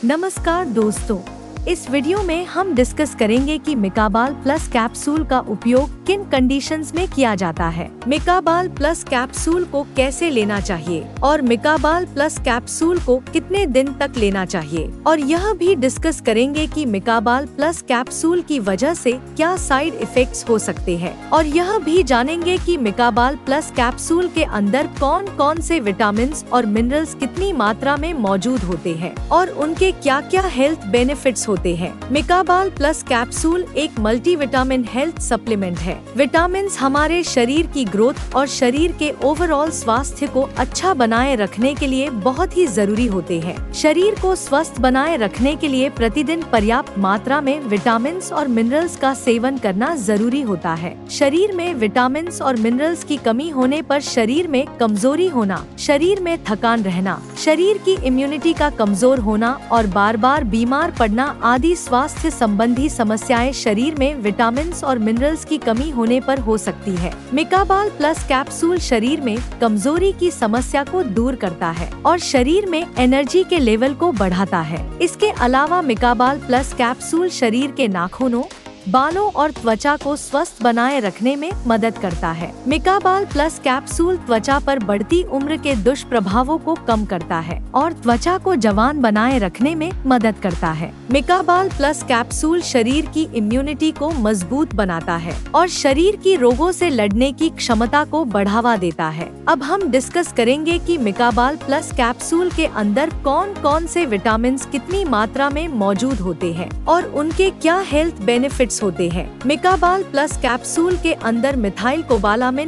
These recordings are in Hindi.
नमस्कार दोस्तों, इस वीडियो में हम डिस्कस करेंगे कि मिकाबाल प्लस कैप्सूल का उपयोग किन कंडीशंस में किया जाता है, मिकाबाल प्लस कैप्सूल को कैसे लेना चाहिए और मिकाबाल प्लस कैप्सूल को कितने दिन तक लेना चाहिए, और यह भी डिस्कस करेंगे कि मिकाबाल प्लस कैप्सूल की वजह से क्या साइड इफेक्ट्स हो सकते हैं, और यह भी जानेंगे कि मिकाबाल प्लस कैप्सूल के अंदर कौन कौन से विटामिन और मिनरल्स कितनी मात्रा में मौजूद होते हैं और उनके क्या क्या हेल्थ बेनिफिट्स होते हैं। मिकाबाल प्लस कैप्सूल एक मल्टीविटामिन हेल्थ सप्लीमेंट है। विटामिन हमारे शरीर की ग्रोथ और शरीर के ओवरऑल स्वास्थ्य को अच्छा बनाए रखने के लिए बहुत ही जरूरी होते हैं। शरीर को स्वस्थ बनाए रखने के लिए प्रतिदिन पर्याप्त मात्रा में विटामिन और मिनरल्स का सेवन करना जरूरी होता है। शरीर में विटामिन और मिनरल्स की कमी होने पर शरीर में कमजोरी होना, शरीर में थकान रहना, शरीर की इम्यूनिटी का कमजोर होना और बार बार बीमार पड़ना आदि स्वास्थ्य संबंधी समस्याएं शरीर में विटामिन और मिनरल्स की कमी होने पर हो सकती है। मिकाबाल प्लस कैप्सूल शरीर में कमजोरी की समस्या को दूर करता है और शरीर में एनर्जी के लेवल को बढ़ाता है। इसके अलावा मिकाबाल प्लस कैप्सूल शरीर के नाखूनों, बालों और त्वचा को स्वस्थ बनाए रखने में मदद करता है। मिकाबाल प्लस कैप्सूल त्वचा पर बढ़ती उम्र के दुष्प्रभावों को कम करता है और त्वचा को जवान बनाए रखने में मदद करता है। मिकाबाल प्लस कैप्सूल शरीर की इम्यूनिटी को मजबूत बनाता है और शरीर की रोगों से लड़ने की क्षमता को बढ़ावा देता है। अब हम डिस्कस करेंगे कि मिकाबाल प्लस कैप्सूल के अंदर कौन कौन से विटामिन कितनी मात्रा में मौजूद होते हैं और उनके क्या हेल्थ बेनिफिट्स होते हैं। मिकाबाल प्लस कैप्सूल के अंदर मिथाइल कोबालामिन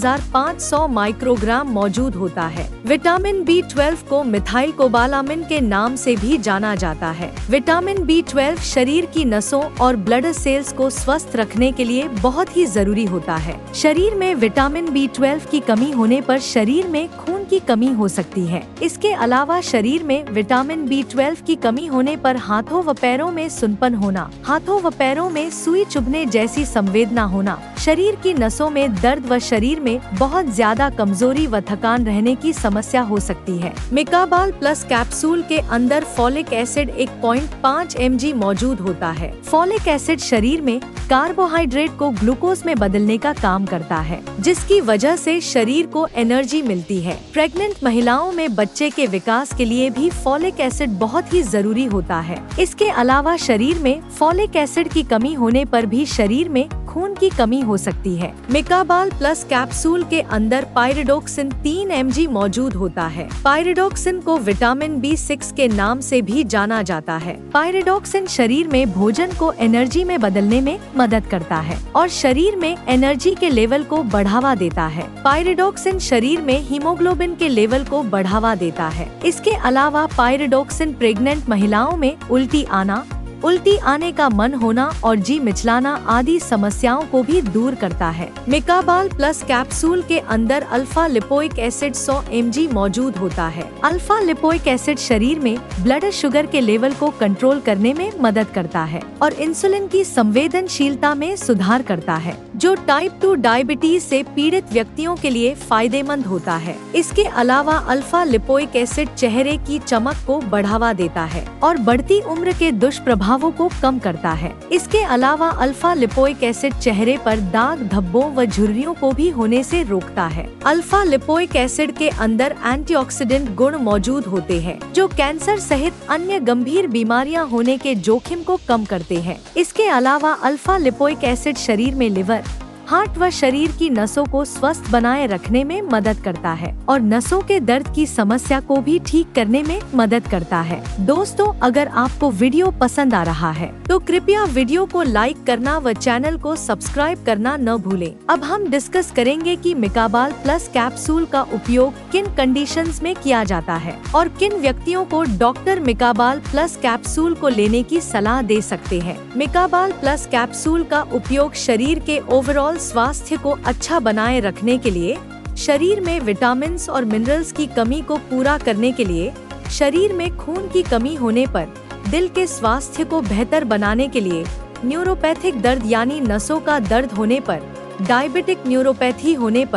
1500 माइक्रोग्राम मौजूद होता है। विटामिन B12 को मिथाइल कोबालामिन के नाम से भी जाना जाता है। विटामिन B12 शरीर की नसों और ब्लड सेल्स को स्वस्थ रखने के लिए बहुत ही जरूरी होता है। शरीर में विटामिन B12 की कमी होने पर शरीर में खून की कमी हो सकती है। इसके अलावा शरीर में विटामिन B12 की कमी होने पर हाथों व पैरों में सुनपन होना, हाथों व पैरों में सुई चुभने जैसी संवेदना होना, शरीर की नसों में दर्द व शरीर में बहुत ज्यादा कमजोरी व थकान रहने की समस्या हो सकती है। मिकाबाल प्लस कैप्सूल के अंदर फॉलिक एसिड 1.5 mg मौजूद होता है। फॉलिक एसिड शरीर में कार्बोहाइड्रेट को ग्लूकोज में बदलने का काम करता है, जिसकी वजह से शरीर को एनर्जी मिलती है। प्रेग्नेंट महिलाओं में बच्चे के विकास के लिए भी फॉलिक एसिड बहुत ही जरूरी होता है। इसके अलावा शरीर में फॉलिक एसिड की कमी होने पर भी शरीर में खून की कमी हो सकती है। मिकाबाल प्लस कैप्सूल के अंदर पायरिडोक्सिन 3 mg मौजूद होता है। पायरिडोक्सिन को विटामिन B6 के नाम से भी जाना जाता है। पायरिडोक्सिन शरीर में भोजन को एनर्जी में बदलने में मदद करता है और शरीर में एनर्जी के लेवल को बढ़ावा देता है। पायरिडोक्सिन शरीर में हीमोग्लोबिन के लेवल को बढ़ावा देता है। इसके अलावा पायरिडोक्सिन प्रेग्नेंट महिलाओं में उल्टी आने का मन होना और जी मिचलाना आदि समस्याओं को भी दूर करता है। मिकाबाल प्लस कैप्सूल के अंदर अल्फा लिपोइक एसिड 100 mg मौजूद होता है। अल्फा लिपोइक एसिड शरीर में ब्लड शुगर के लेवल को कंट्रोल करने में मदद करता है और इंसुलिन की संवेदनशीलता में सुधार करता है, जो टाइप 2 डायबिटीज से पीड़ित व्यक्तियों के लिए फायदेमंद होता है। इसके अलावा अल्फा लिपोइक एसिड चेहरे की चमक को बढ़ावा देता है और बढ़ती उम्र के दुष्प्रभावों को कम करता है। इसके अलावा अल्फा लिपोइक एसिड चेहरे पर दाग, धब्बों व झुर्रियों को भी होने से रोकता है। अल्फा लिपोइक एसिड के अंदर एंटीऑक्सीडेंट गुण मौजूद होते हैं, जो कैंसर सहित अन्य गंभीर बीमारियां होने के जोखिम को कम करते हैं। इसके अलावा अल्फा लिपोइक एसिड शरीर में लिवर, हार्ट व शरीर की नसों को स्वस्थ बनाए रखने में मदद करता है और नसों के दर्द की समस्या को भी ठीक करने में मदद करता है। दोस्तों, अगर आपको वीडियो पसंद आ रहा है तो कृपया वीडियो को लाइक करना व चैनल को सब्सक्राइब करना न भूलें। अब हम डिस्कस करेंगे कि मिकाबाल प्लस कैप्सूल का उपयोग किन कंडीशंस में किया जाता है और किन व्यक्तियों को डॉक्टर मिकाबाल प्लस कैप्सूल को लेने की सलाह दे सकते हैं। मिकाबाल प्लस कैप्सूल का उपयोग शरीर के ओवरऑल स्वास्थ्य को अच्छा बनाए रखने के लिए, शरीर में विटामिन और मिनरल्स की कमी को पूरा करने के लिए, शरीर में खून की कमी होने पर, दिल के स्वास्थ्य को बेहतर बनाने के लिए, न्यूरोपैथिक दर्द यानी नसों का दर्द होने पर, डायबिटिक न्यूरोपैथी होने पर,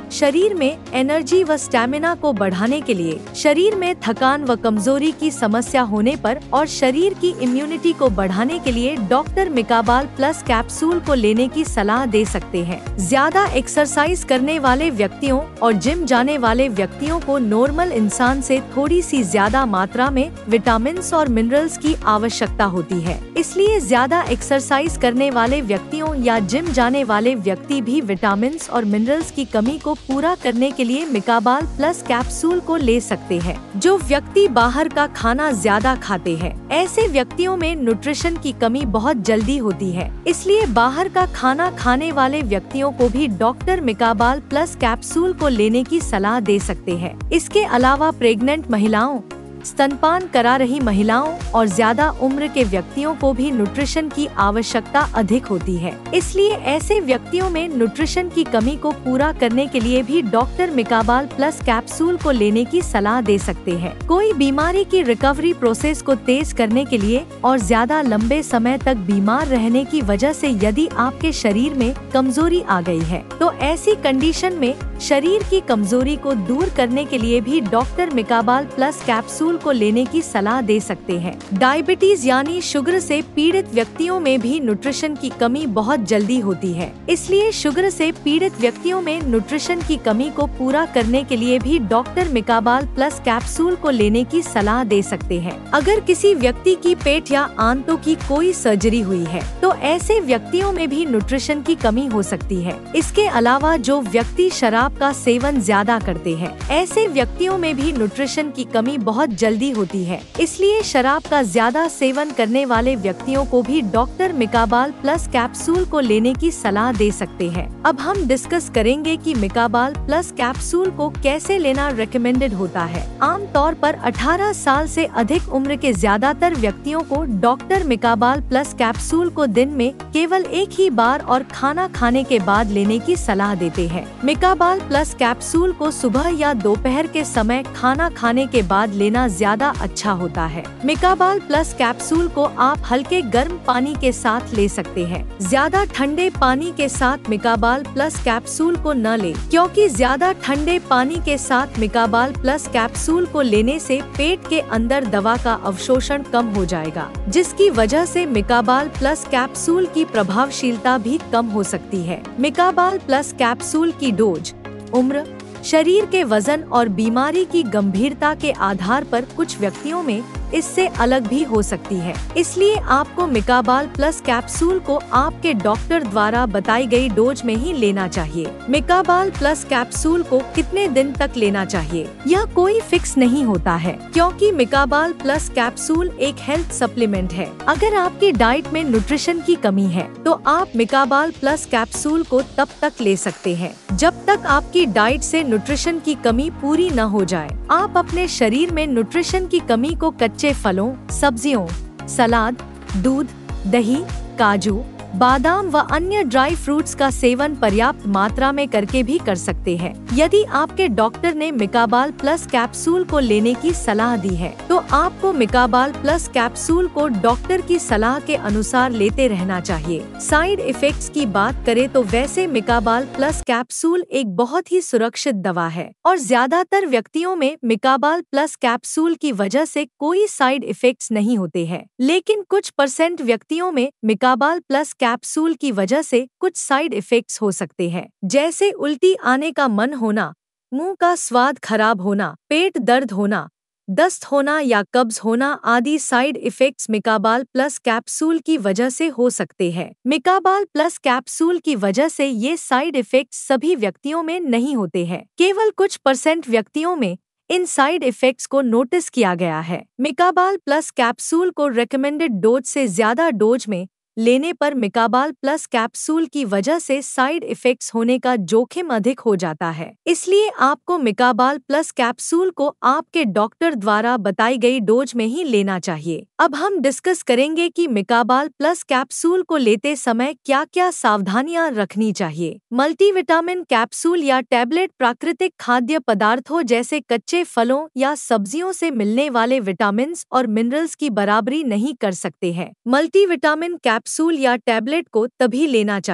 शरीर में एनर्जी व स्टैमिना को बढ़ाने के लिए, शरीर में थकान व कमजोरी की समस्या होने पर और शरीर की इम्यूनिटी को बढ़ाने के लिए डॉक्टर मिकाबाल प्लस कैप्सूल को लेने की सलाह दे सकते हैं। ज्यादा एक्सरसाइज करने वाले व्यक्तियों और जिम जाने वाले व्यक्तियों को नॉर्मल इंसान से थोड़ी सी ज्यादा मात्रा में विटामिन्स और मिनरल्स की आवश्यकता होती है, इसलिए ज्यादा एक्सरसाइज करने वाले व्यक्तियों या जिम जाने वाले व्यक्ति भी विटामिन्स और मिनरल्स की कमी को पूरा करने के लिए मिकाबाल प्लस कैप्सूल को ले सकते हैं। जो व्यक्ति बाहर का खाना ज्यादा खाते हैं, ऐसे व्यक्तियों में न्यूट्रिशन की कमी बहुत जल्दी होती है, इसलिए बाहर का खाना खाने वाले व्यक्तियों को भी डॉक्टर मिकाबाल प्लस कैप्सूल को लेने की सलाह दे सकते हैं। इसके अलावा प्रेग्नेंट महिलाओं, स्तनपान करा रही महिलाओं और ज्यादा उम्र के व्यक्तियों को भी न्यूट्रिशन की आवश्यकता अधिक होती है, इसलिए ऐसे व्यक्तियों में न्यूट्रिशन की कमी को पूरा करने के लिए भी डॉक्टर मिकाबाल प्लस कैप्सूल को लेने की सलाह दे सकते हैं। कोई बीमारी की रिकवरी प्रोसेस को तेज करने के लिए और ज्यादा लंबे समय तक बीमार रहने की वजह से यदि आपके शरीर में कमजोरी आ गई है, तो ऐसी कंडीशन में शरीर की कमजोरी को दूर करने के लिए भी डॉक्टर मिकाबाल प्लस कैप्सूल को लेने की सलाह दे सकते हैं। डायबिटीज यानी शुगर से पीड़ित व्यक्तियों में भी न्यूट्रिशन की कमी बहुत जल्दी होती है, इसलिए शुगर से पीड़ित व्यक्तियों में न्यूट्रिशन की कमी को पूरा करने के लिए भी डॉक्टर मिकाबाल प्लस कैप्सूल को लेने की सलाह दे सकते हैं। अगर किसी व्यक्ति की पेट या आंतों की कोई सर्जरी हुई है, तो ऐसे व्यक्तियों में भी न्यूट्रिशन की कमी हो सकती है। इसके अलावा जो व्यक्ति शराब का सेवन ज्यादा करते हैं, ऐसे व्यक्तियों में भी न्यूट्रिशन की कमी बहुत जल्दी होती है, इसलिए शराब का ज्यादा सेवन करने वाले व्यक्तियों को भी डॉक्टर मिकाबाल प्लस कैप्सूल को लेने की सलाह दे सकते हैं। अब हम डिस्कस करेंगे कि मिकाबाल प्लस कैप्सूल को कैसे लेना रेकमेंडेड होता है। आम तौर पर 18 साल से अधिक उम्र के ज्यादातर व्यक्तियों को डॉक्टर मिकाबाल प्लस कैप्सूल को दिन में केवल एक ही बार और खाना खाने के बाद लेने की सलाह देते हैं। मिकाबाल प्लस कैप्सूल को सुबह या दोपहर के समय खाना खाने के बाद लेना ज्यादा अच्छा होता है। मिकाबाल प्लस कैप्सूल को आप हल्के गर्म पानी के साथ ले सकते हैं। ज्यादा ठंडे पानी के साथ मिकाबाल प्लस कैप्सूल को न लें, क्योंकि ज्यादा ठंडे पानी के साथ मिकाबाल प्लस कैप्सूल को लेने से पेट के अंदर दवा का अवशोषण कम हो जाएगा, जिसकी वजह से मिकाबाल प्लस कैप्सूल की प्रभावशीलता भी कम हो सकती है। मिकाबाल प्लस कैप्सूल की डोज उम्र, शरीर के वजन और बीमारी की गंभीरता के आधार पर कुछ व्यक्तियों में इससे अलग भी हो सकती है, इसलिए आपको मिकाबाल प्लस कैप्सूल को आपके डॉक्टर द्वारा बताई गई डोज में ही लेना चाहिए। मिकाबाल प्लस कैप्सूल को कितने दिन तक लेना चाहिए, यह कोई फिक्स नहीं होता है, क्योंकि मिकाबाल प्लस कैप्सूल एक हेल्थ सप्लीमेंट है। अगर आपकी डाइट में न्यूट्रिशन की कमी है, तो आप मिकाबाल प्लस कैप्सूल को तब तक ले सकते हैं जब तक आपकी डाइट से न्यूट्रिशन की कमी पूरी न हो जाए। आप अपने शरीर में न्यूट्रिशन की कमी को कच्चे फलों, सब्जियों, सलाद, दूध, दही, काजू, बादाम व अन्य ड्राई फ्रूट्स का सेवन पर्याप्त मात्रा में करके भी कर सकते हैं। यदि आपके डॉक्टर ने मिकाबाल प्लस कैप्सूल को लेने की सलाह दी है, तो आपको मिकाबाल प्लस कैप्सूल को डॉक्टर की सलाह के अनुसार लेते रहना चाहिए। साइड इफेक्ट्स की बात करें तो वैसे मिकाबाल प्लस कैप्सूल एक बहुत ही सुरक्षित दवा है और ज्यादातर व्यक्तियों में मिकाबाल प्लस कैप्सूल की वजह से कोई साइड इफेक्ट्स नहीं होते हैं, लेकिन कुछ % व्यक्तियों में मिकाबाल प्लस कैप्सूल की वजह से कुछ साइड इफेक्ट्स हो सकते हैं, जैसे उल्टी आने का मन होना, मुंह का स्वाद खराब होना, पेट दर्द होना, दस्त होना या कब्ज होना आदि साइड इफेक्ट्स मिकाबाल प्लस कैप्सूल की वजह से हो सकते हैं। मिकाबाल प्लस कैप्सूल की वजह से ये साइड इफेक्ट्स सभी व्यक्तियों में नहीं होते हैं, केवल कुछ % व्यक्तियों में इन साइड इफेक्ट्स को नोटिस किया गया है। मिकाबाल प्लस कैप्सूल को रेकमेंडेड डोज से ज्यादा डोज में लेने पर मिकाबाल प्लस कैप्सूल की वजह से साइड इफेक्ट्स होने का जोखिम अधिक हो जाता है, इसलिए आपको मिकाबाल प्लस कैप्सूल को आपके डॉक्टर द्वारा बताई गई डोज में ही लेना चाहिए। अब हम डिस्कस करेंगे कि मिकाबाल प्लस कैप्सूल को लेते समय क्या क्या सावधानियां रखनी चाहिए। मल्टीविटामिन कैप्सूल या टैबलेट प्राकृतिक खाद्य पदार्थों जैसे कच्चे फलों या सब्जियों से मिलने वाले विटामिन और मिनरल्स की बराबरी नहीं कर सकते हैं। मल्टीविटामिन कैप्सूल या टैबलेट को तभी लेना चाहिए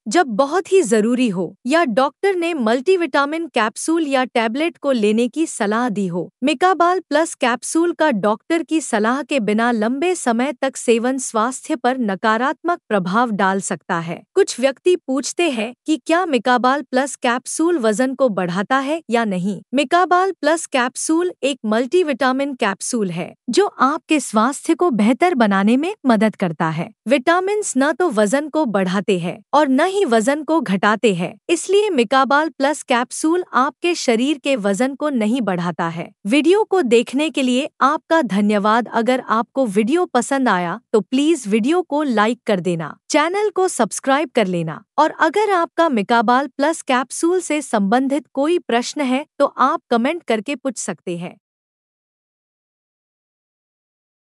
जब बहुत ही जरूरी हो या डॉक्टर ने मल्टीविटामिन कैप्सूल या टैबलेट को लेने की सलाह दी हो। मिकाबाल प्लस कैप्सूल का डॉक्टर की सलाह के बिना लंबे समय तक सेवन स्वास्थ्य पर नकारात्मक प्रभाव डाल सकता है। कुछ व्यक्ति पूछते हैं कि क्या मिकाबाल प्लस कैप्सूल वजन को बढ़ाता है या नहीं। मिकाबाल प्लस कैप्सूल एक मल्टीविटामिन कैप्सूल है जो आपके स्वास्थ्य को बेहतर बनाने में मदद करता है। विटामिन्स न तो वजन को बढ़ाते हैं और न ही वजन को घटाते हैं, इसलिए मिकाबाल प्लस कैप्सूल आपके शरीर के वजन को नहीं बढ़ाता है। वीडियो को देखने के लिए आपका धन्यवाद। अगर आपको वीडियो पसंद आया तो प्लीज वीडियो को लाइक कर देना, चैनल को सब्सक्राइब कर लेना और अगर आपका मिकाबाल प्लस कैप्सूल से संबंधित कोई प्रश्न है तो आप कमेंट करके पूछ सकते हैं।